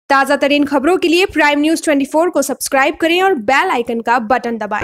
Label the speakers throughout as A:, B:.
A: ताज़ा तरीन खबरों के लिए प्राइम न्यूज़ 24 को सब्सक्राइब करें और बेल आइकन का बटन दबाएं।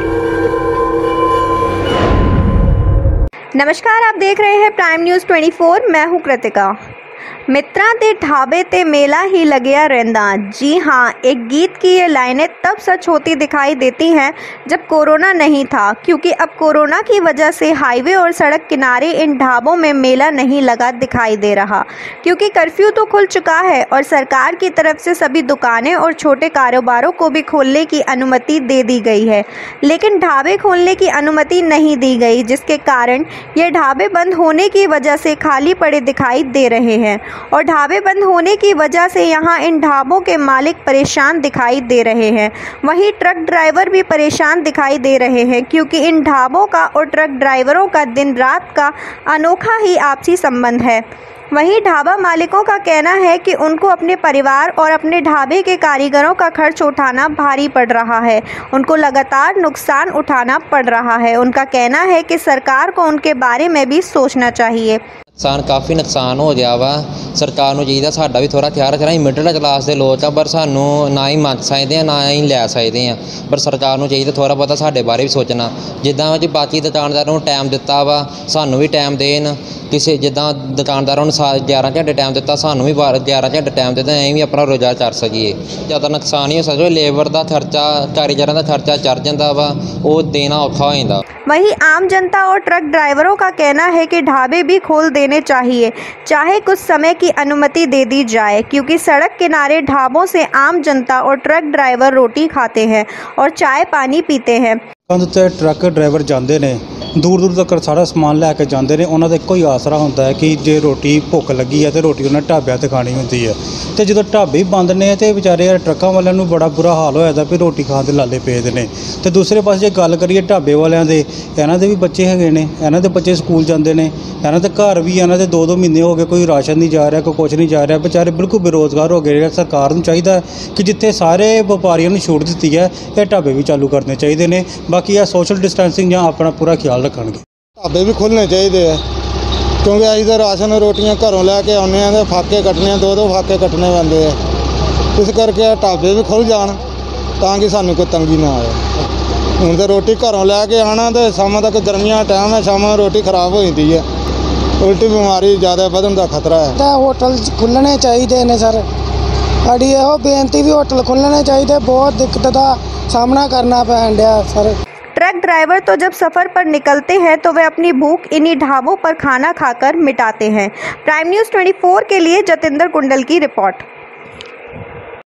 B: नमस्कार, आप देख रहे हैं प्राइम न्यूज़ 24। मैं हूं कृतिका। मित्रां दे ढाबे ते मेला ही लगिया रहंदा। जी हाँ, एक गीत की ये लाइनें तब सच होती दिखाई देती हैं जब कोरोना नहीं था, क्योंकि अब कोरोना की वजह से हाईवे और सड़क किनारे इन ढाबों में मेला नहीं लगा दिखाई दे रहा, क्योंकि कर्फ्यू तो खुल चुका है और सरकार की तरफ से सभी दुकानें और छोटे कारोबारों को भी खोलने की अनुमति दे दी गई है, लेकिन ढाबे खोलने की अनुमति नहीं दी गई, जिसके कारण ये ढाबे बंद होने की वजह से खाली पड़े दिखाई दे रहे हैं। और ढाबे बंद होने की वजह से यहाँ इन ढाबों के मालिक परेशान दिखाई दे रहे हैं। वहीं ट्रक ड्राइवर भी परेशान दिखाई दे रहे हैं, क्योंकि इन ढाबों का और ट्रक ड्राइवरों का दिन रात का अनोखा ही आपसी संबंध है। वहीं ढाबा मालिकों का कहना है कि उनको अपने परिवार और अपने ढाबे के कारीगरों का खर्च उठाना भारी पड़ रहा है, उनको लगातार नुकसान उठाना पड़ रहा है। उनका कहना है कि सरकार को उनके बारे में भी सोचना चाहिए।
C: काफ़ी नुकसान हो गया वा। सरकार ਨੂੰ ਚਾਹੀਦਾ ਸਾਡਾ ਵੀ ਥੋੜਾ ਖਿਆਲ ਰੱਖਣਾ। ਮਿਡਲ ਕਲਾਸ ਦੇ ਲੋਕ ਆ, ਪਰ ਸਾਨੂੰ ਨਾ ਹੀ ਮੰਨ ਸਕਦੇ ਆ ਨਾ ਹੀ ਲੈ ਸਕਦੇ ਆ, ਪਰ ਸਰਕਾਰ ਨੂੰ ਚਾਹੀਦਾ ਥੋੜਾ ਬਹੁਤਾ ਸਾਡੇ ਬਾਰੇ ਵੀ ਸੋਚਣਾ। ਜਿੱਦਾਂ ਜੀ ਬਾਕੀ ਦੁਕਾਨਦਾਰਾਂ ਨੂੰ ਟਾਈਮ ਦਿੱਤਾ ਵਾ, ਸਾਨੂੰ ਵੀ ਟਾਈਮ ਦੇਣ। ਕਿਸੇ ਜਿੱਦਾਂ ਦੁਕਾਨਦਾਰਾਂ ਨੂੰ 11 ਘੰਟੇ ਟਾਈਮ ਦਿੱਤਾ, ਸਾਨੂੰ ਵੀ 11 ਘੰਟੇ ਟਾਈਮ ਦਿੱਤਾ, ਐਂ ਵੀ ਆਪਣਾ ਰੋਜ਼ਗਾਰ ਕਰ ਸਕੀਏ। ਜ਼ਿਆਦਾ ਨੁਕਸਾਨ ਹੀ ਹੋ ਸਕਦਾ। ਲੇਬਰ ਦਾ ਖਰਚਾ, ਕਾਰੀਗਰਾਂ ਦਾ ਖਰਚਾ ਚੜ ਜਾਂਦਾ ਵਾ, ਉਹ ਦੇਣਾ ਔਖਾ ਹੋ ਜਾਂਦਾ।
B: वहीं आम जनता और ट्रक ड्राइवरों का कहना है कि ढाबे भी खोल देने चाहिए, चाहे कुछ समय की अनुमति दे दी जाए, क्योंकि सड़क किनारे ढाबों से आम जनता और ट्रक ड्राइवर रोटी खाते हैं और चाय पानी पीते हैं।
D: ट्रक ड्राइवर जाते हैं दूर दूर तक सारा समान लैके जाते हैं। उन्होंने एको ही आसरा होंदा है कि जे रोटी भुख लगी है तो रोटी उन्हें ढाबिया ते खानी होंदी है। तो जो ढाबे बंद ने तो बेचारे ट्रकों वालों को बड़ा बुरा हाल होया भी रोटी खाण दे लाले पेद ने। तो दूसरे पास जे गल करिए ढाबे वालों के, इन्हों के भी बच्चे है ने, इन्हों के बच्चे स्कूल जाते हैं, इन्हों के घर भी इन्हों के 2-2 महीने हो गए कोई राशन नहीं जा रहा, कोई कुछ नहीं जा रहा। बेचारे बिल्कुल बेरोजगार हो गए। सरकार को चाहिए कि जिथे सारे व्यापारियों ने छूट दी है, ये ढाबे भी चालू करने चाहिए ने। बाकी सोशल डिस्टेंसिंग या अपना पूरा ख्याल रखेंगे।
E: ढाबे भी खुलने चाहिए है, क्योंकि अभी तो राशन रोटियां घरों लैके आने तो फाके कटने, 2-2 फाके कटने पैंदे है। इस करके ढाबे भी खुल जान ताकि सानू कोई तंगी ना आए। हुण तो रोटी घरों लैके आना तो शाम तक गर्मियां टाइम है, शाम रोटी खराब हो जाती है, उल्टी बीमारी ज़्यादा बढ़ने का खतरा है।
F: होटल खुलने चाहिए ने सर, साड़ी यहो बेनती भी होटल खुलने चाहिए। बहुत दिक्कत का सामना करना पैन दिया सर।
B: ट्रक ड्राइवर तो जब सफ़र पर निकलते हैं तो वे अपनी भूख इन्हीं ढाबों पर खाना खाकर मिटाते हैं। प्राइम न्यूज़ 24 के लिए जतिंदर कुंडल की रिपोर्ट।